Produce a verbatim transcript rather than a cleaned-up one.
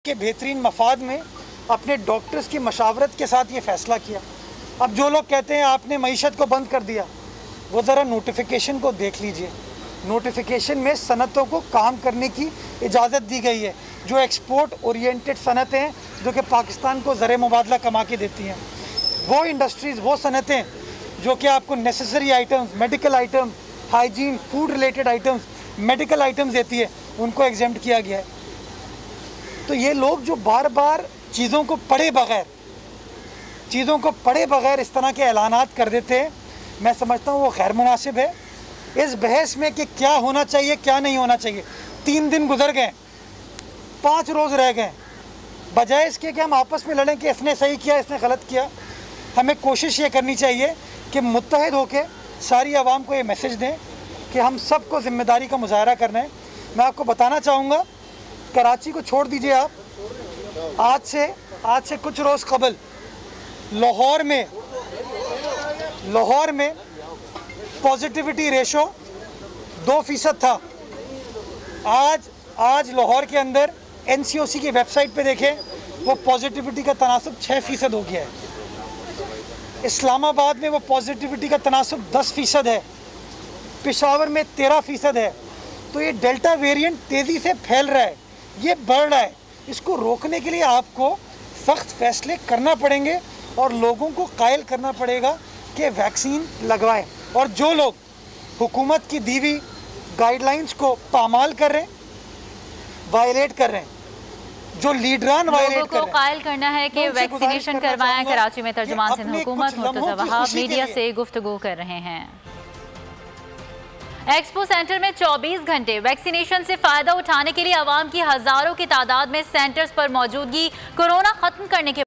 के बेहतरीन मफाद में अपने डॉक्टर्स की मशावरत के साथ ये फ़ैसला किया। अब जो लोग कहते हैं आपने मईशत को बंद कर दिया, वो ज़रा नोटिफिकेशन को देख लीजिए। नोटिफिकेशन में सनतों को काम करने की इजाज़त दी गई है, जो एक्सपोर्ट ओरिएंटेड सनतें हैं, जो कि पाकिस्तान को ज़र मुबादला कमा के देती हैं। वो इंडस्ट्रीज़, वो सनतें जो कि आपको necessary items, medical item, hygiene, food related items, medical items देती है, उनको एग्जेम्प्ट किया गया है। तो ये लोग जो बार बार चीज़ों को पढ़े बगैर चीज़ों को पढ़े बगैर इस तरह के ऐलानात कर देते हैं, मैं समझता हूँ वो गैर मुनासिब है। इस बहस में कि क्या होना चाहिए क्या नहीं होना चाहिए, तीन दिन गुजर गए, पाँच रोज़ रह गए। बजाय इसके कि हम आपस में लड़ें कि इसने सही किया इसने गलत किया, हमें कोशिश ये करनी चाहिए कि मुत्तहिद होकर सारी आवाम को ये मैसेज दें कि हम सबको ज़िम्मेदारी का मुजाहरा करना है। मैं आपको बताना चाहूँगा, कराची को छोड़ दीजिए आप, आज से आज से कुछ रोज़ कबल लाहौर में लाहौर में पॉजिटिविटी रेशो दो फीसद था। आज आज लाहौर के अंदर एन सी ओ सी की वेबसाइट पे देखें, वो पॉजिटिविटी का तनासब छः फीसद हो गया है। इस्लामाबाद में वो पॉजिटिविटी का तनासब दस फीसद है, पेशावर में तेरह फीसद है। तो ये डेल्टा वेरिएंट तेज़ी से फैल रहा है, ये बढ़ रहा है। इसको रोकने के लिए आपको सख्त फैसले करना पड़ेंगे और लोगों को कायल करना पड़ेगा कि वैक्सीन लगवाएं। और जो लोग हुकूमत की दी हुई गाइडलाइंस को पामाल कर रहे हैं, वायलेट कर रहे हैं, जो लीडरान वायलेट कर रहे हैं, कायल करना है कि वैक्सीनेशन करवाएं। कराची में तर्जुमान सिंध हुकूमत मुर्तज़ा वहाब मीडिया से गुफ्तगू कर रहे हैं। एक्सपो सेंटर में चौबीस घंटे वैक्सीनेशन से फायदा उठाने के लिए आवाम की हजारों की तादाद में सेंटर्स पर मौजूदगी। कोरोना खत्म करने के